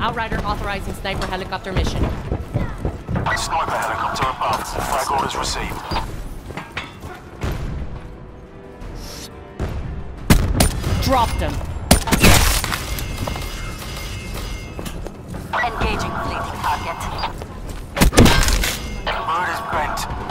Outrider authorizing sniper helicopter mission. Sniper helicopter above. Flag orders received. Dropped him. Engaging fleeting target. Bird is bent.